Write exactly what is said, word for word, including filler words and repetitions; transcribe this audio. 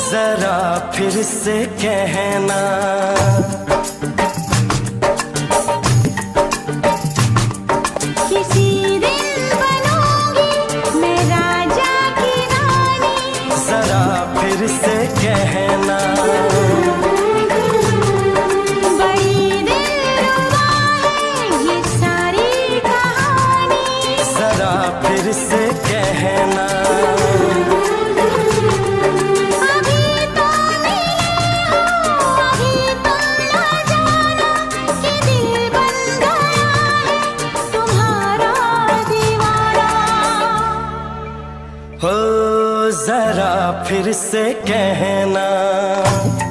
जरा फिर से कहना। किसी दिन बनूंगी मैं राजा की रानी, जरा फिर से कहना। बड़ी दिलरुबा है ये सारी कहानी, जरा फिर से कहना। हो जरा फिर से कहना।